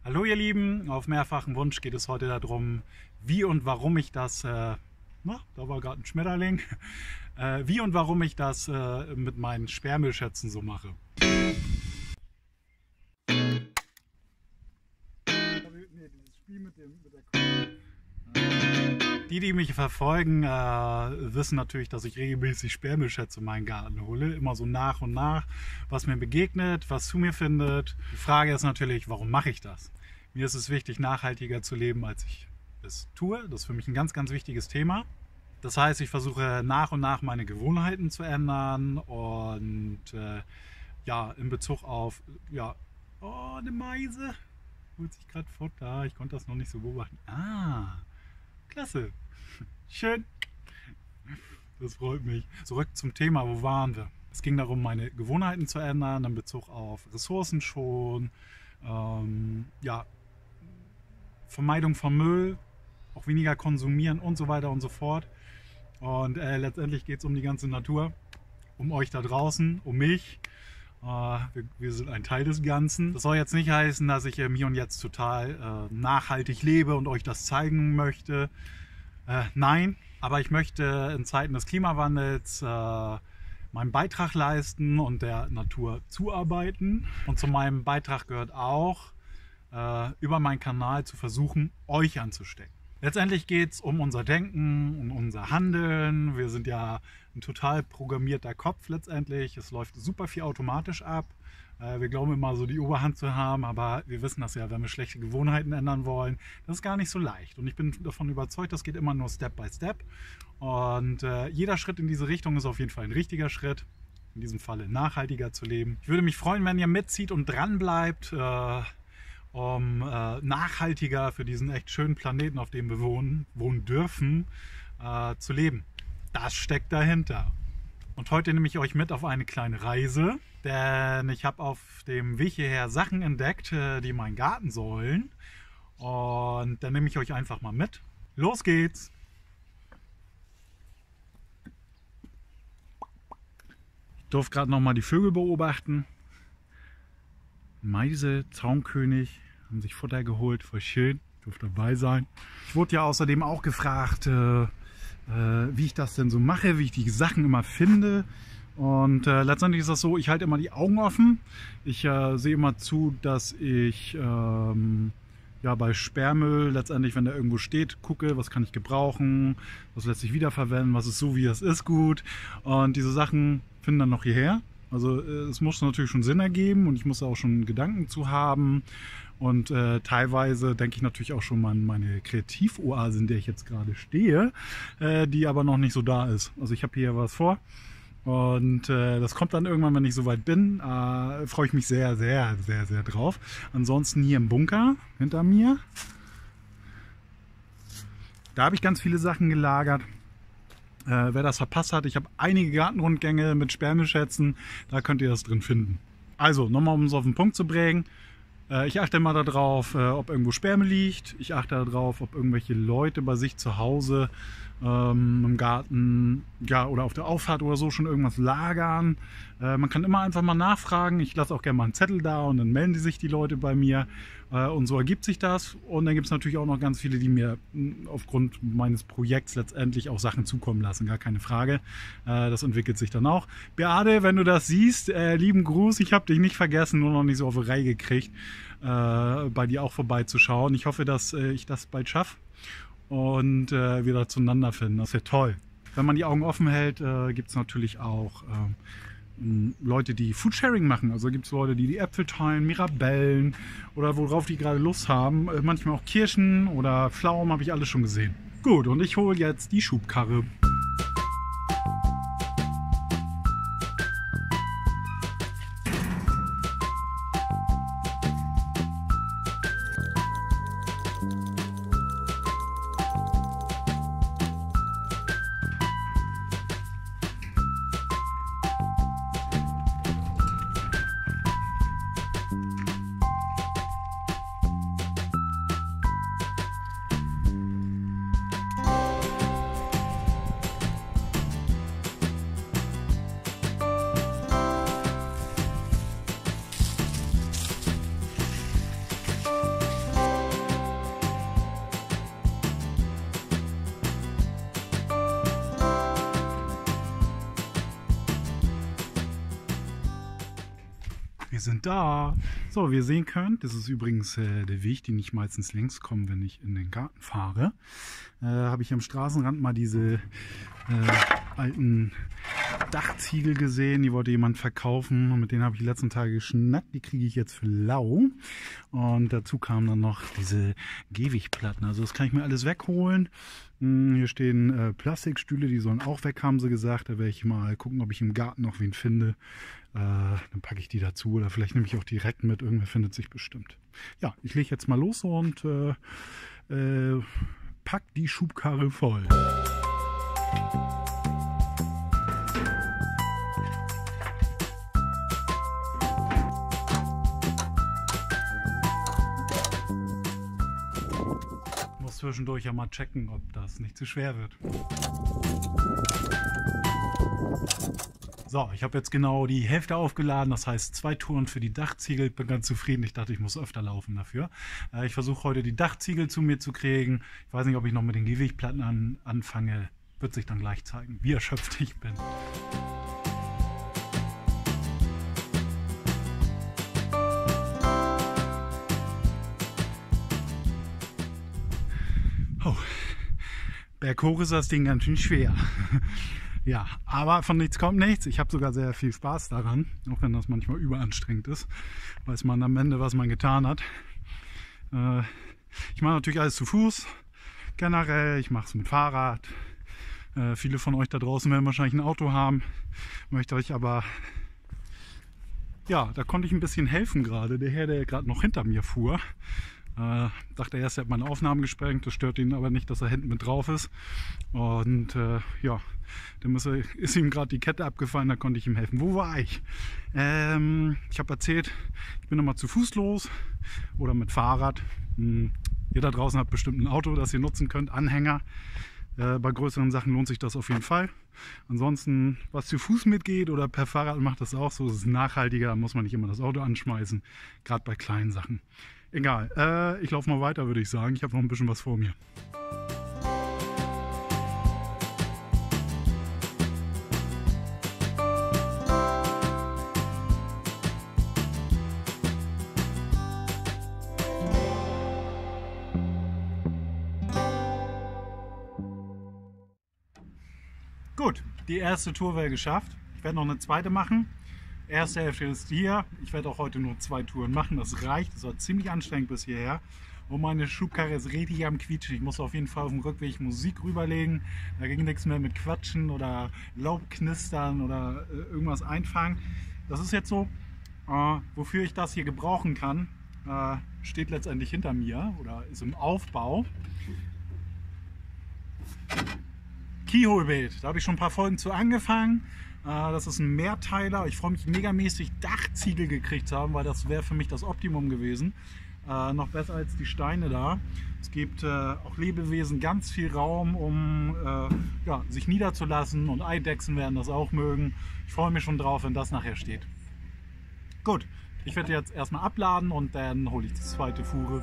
Hallo ihr Lieben, auf mehrfachen Wunsch geht es heute darum, wie und warum ich das, da war gerade ein Schmetterling, wie und warum ich das mit meinen Sperrmüllschätzen so mache. Die mich verfolgen, wissen natürlich, dass ich regelmäßig Sperrmüllschätze in meinen Garten hole. Immer so nach und nach, was mir begegnet, was zu mir findet. Die Frage ist natürlich, warum mache ich das? Mir ist es wichtig, nachhaltiger zu leben, als ich es tue. Das ist für mich ein ganz, ganz wichtiges Thema. Das heißt, ich versuche nach und nach meine Gewohnheiten zu ändern und in Bezug auf, oh, eine Meise, holt sich gerade Futter, ich konnte das noch nicht so beobachten. Ah, klasse, schön, das freut mich. Zurück zum Thema, wo waren wir? Es ging darum, meine Gewohnheiten zu ändern in Bezug auf Ressourcen schon, Vermeidung von Müll, auch weniger konsumieren und so weiter und so fort. Und letztendlich geht es um die ganze Natur, um euch da draußen, um mich. Wir sind ein Teil des Ganzen. Das soll jetzt nicht heißen, dass ich im Hier und Jetzt total nachhaltig lebe und euch das zeigen möchte. Nein, aber ich möchte in Zeiten des Klimawandels meinen Beitrag leisten und der Natur zuarbeiten. Und zu meinem Beitrag gehört auch, über meinen Kanal zu versuchen, euch anzustecken. Letztendlich geht es um unser Denken, um unser Handeln. Wir sind ja ein total programmierter Kopf letztendlich. Es läuft super viel automatisch ab. Wir glauben immer so die Oberhand zu haben, aber wir wissen das ja, wenn wir schlechte Gewohnheiten ändern wollen, das ist gar nicht so leicht. Und ich bin davon überzeugt, das geht immer nur Step by Step. Und jeder Schritt in diese Richtung ist auf jeden Fall ein richtiger Schritt. In diesem Falle nachhaltiger zu leben. Ich würde mich freuen, wenn ihr mitzieht und dran bleibt, um nachhaltiger für diesen echt schönen Planeten, auf dem wir wohnen dürfen, zu leben. Das steckt dahinter. Und heute nehme ich euch mit auf eine kleine Reise, denn ich habe auf dem Weg hierher Sachen entdeckt, die meinen Garten sollen. Und dann nehme ich euch einfach mal mit. Los geht's! Ich durfte gerade noch mal die Vögel beobachten. Meise, Zaunkönig, haben sich Futter geholt, voll schön, durfte dabei sein. Ich wurde ja außerdem auch gefragt, wie ich das denn so mache, wie ich die Sachen immer finde. Und letztendlich ist das so, ich halte immer die Augen offen. Ich sehe immer zu, dass ich bei Sperrmüll letztendlich, wenn der irgendwo steht, gucke, was kann ich gebrauchen, was lässt sich wiederverwenden, was ist so, wie es ist, gut. Und diese Sachen finden dann noch hierher. Also es muss natürlich schon Sinn ergeben und ich muss auch schon Gedanken zu haben und teilweise denke ich natürlich auch schon mal an meine Kreativoase, in der ich jetzt gerade stehe, die aber noch nicht so da ist. Also ich habe hier was vor und das kommt dann irgendwann, wenn ich soweit bin, freue ich mich sehr, sehr, sehr, sehr drauf. Ansonsten hier im Bunker hinter mir, da habe ich ganz viele Sachen gelagert. Wer das verpasst hat, ich habe einige Gartenrundgänge mit Sperrmüllschätzen, da könnt ihr das drin finden. Also, nochmal um es auf den Punkt zu bringen, ich achte mal darauf, ob irgendwo Sperrmüll liegt. Ich achte darauf, ob irgendwelche Leute bei sich zu Hause im Garten oder auf der Auffahrt oder so schon irgendwas lagern. Man kann immer einfach mal nachfragen. Ich lasse auch gerne mal einen Zettel da und dann melden sich die Leute bei mir. Und so ergibt sich das. Und dann gibt es natürlich auch noch ganz viele, die mir aufgrund meines Projekts letztendlich auch Sachen zukommen lassen. Gar keine Frage. Das entwickelt sich dann auch. Beate, wenn du das siehst, lieben Gruß. Ich habe dich nicht vergessen, nur noch nicht so auf die Reihe gekriegt, bei dir auch vorbeizuschauen. Ich hoffe, dass ich das bald schaffe und wir da zueinander finden. Das wäre toll. Wenn man die Augen offen hält, gibt es natürlich auch Leute, die Foodsharing machen. Also gibt es Leute, die Äpfel teilen, Mirabellen oder worauf die gerade Lust haben. Manchmal auch Kirschen oder Pflaumen, habe ich alles schon gesehen. Gut, und ich hole jetzt die Schubkarre. Wir sind da. So, wie ihr sehen könnt, das ist übrigens der Weg, den ich meistens längs komme, wenn ich in den Garten fahre. Habe ich am Straßenrand mal diese alten Dachziegel gesehen. Die wollte jemand verkaufen und mit denen habe ich die letzten Tage geschnackt. Die kriege ich jetzt für lau. Und dazu kamen dann noch diese Gehwegplatten. Also das kann ich mir alles wegholen. Hier stehen Plastikstühle, die sollen auch weg, haben sie gesagt. Da werde ich mal gucken, ob ich im Garten noch wen finde. Dann packe ich die dazu oder vielleicht nehme ich auch direkt mit. Irgendwer findet sich bestimmt. Ja, ich lege jetzt mal los und pack die Schubkarre voll. Muss zwischendurch ja mal checken, ob das nicht zu schwer wird. So, ich habe jetzt genau die Hälfte aufgeladen, das heißt 2 Touren für die Dachziegel. Ich bin ganz zufrieden, ich dachte, ich muss öfter laufen dafür. Ich versuche heute die Dachziegel zu mir zu kriegen. Ich weiß nicht, ob ich noch mit den Gehwegplatten anfange. Wird sich dann gleich zeigen, wie erschöpft ich bin. Oh, berghoch ist das Ding ganz schön schwer. Ja, aber von nichts kommt nichts. Ich habe sogar sehr viel Spaß daran, auch wenn das manchmal überanstrengend ist. Weiß man am Ende, was man getan hat. Ich mache natürlich alles zu Fuß, generell. Ich mache es mit Fahrrad. Viele von euch da draußen werden wahrscheinlich ein Auto haben. Möchte euch aber... Ja, da konnte ich ein bisschen helfen gerade. Der Herr, der gerade noch hinter mir fuhr, dachte erst, er hat meine Aufnahmen gesprengt. Das stört ihn aber nicht, dass er hinten mit drauf ist. Und ja, dann ist ihm gerade die Kette abgefallen, da konnte ich ihm helfen. Wo war ich? Ich habe erzählt, ich bin nochmal zu Fuß los oder mit Fahrrad. Ihr da draußen habt bestimmt ein Auto, das ihr nutzen könnt, Anhänger. Bei größeren Sachen lohnt sich das auf jeden Fall. Ansonsten, was zu Fuß mitgeht oder per Fahrrad macht das auch so. Es ist nachhaltiger, da muss man nicht immer das Auto anschmeißen. Gerade bei kleinen Sachen. Egal, ich laufe mal weiter, würde ich sagen. Ich habe noch ein bisschen was vor mir. Gut, die erste Tour wäre geschafft. Ich werde noch eine zweite machen. Erste Hälfte ist hier. Ich werde auch heute nur 2 Touren machen. Das reicht. Das war ziemlich anstrengend bis hierher. Und meine Schubkarre ist richtig am Quietschen. Ich muss auf jeden Fall auf dem Rückweg Musik rüberlegen. Da ging nichts mehr mit Quatschen oder Laubknistern oder irgendwas einfangen. Das ist jetzt so, wofür ich das hier gebrauchen kann, steht letztendlich hinter mir oder ist im Aufbau. Keyhole-Beet, da habe ich schon ein paar Folgen zu angefangen. Das ist ein Mehrteiler. Ich freue mich megamäßig, Dachziegel gekriegt zu haben, weil das wäre für mich das Optimum gewesen. Noch besser als die Steine da. Es gibt auch Lebewesen ganz viel Raum, um ja, sich niederzulassen, und Eidechsen werden das auch mögen. Ich freue mich schon drauf, wenn das nachher steht. Gut, ich werde jetzt erstmal abladen und dann hole ich die zweite Fuhre.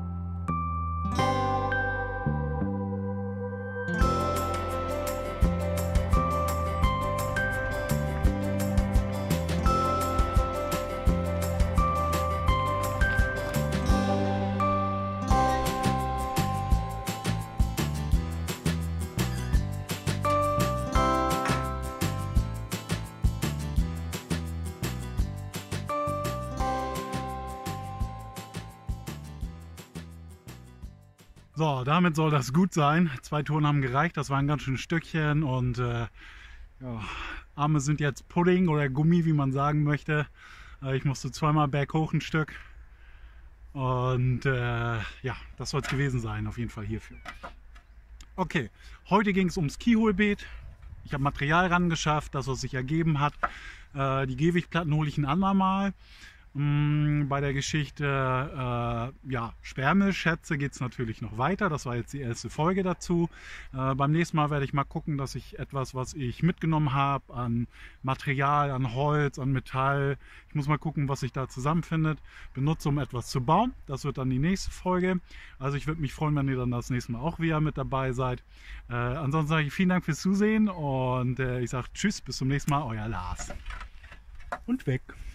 So, damit soll das gut sein. 2 Touren haben gereicht, das war ein ganz schönes Stückchen und ja, Arme sind jetzt Pudding oder Gummi, wie man sagen möchte. Ich musste 2-mal berghoch ein Stück und ja, das soll es gewesen sein, auf jeden Fall hierfür. Okay, heute ging es ums Keyhole-Beet. Ich habe Material ran geschafft, das was sich ergeben hat. Die Gehwegplatten hole ich ein andermal. Bei der Geschichte ja, Sperrmüllschätze geht es natürlich noch weiter. Das war jetzt die erste Folge dazu. Beim nächsten Mal werde ich mal gucken, dass ich etwas, was ich mitgenommen habe, an Material, an Holz, an Metall, ich muss mal gucken, was sich da zusammenfindet, benutze, um etwas zu bauen. Das wird dann die nächste Folge. Also ich würde mich freuen, wenn ihr dann das nächste Mal auch wieder mit dabei seid. Ansonsten sage ich vielen Dank fürs Zusehen und ich sage Tschüss, bis zum nächsten Mal, euer Lars. Und weg.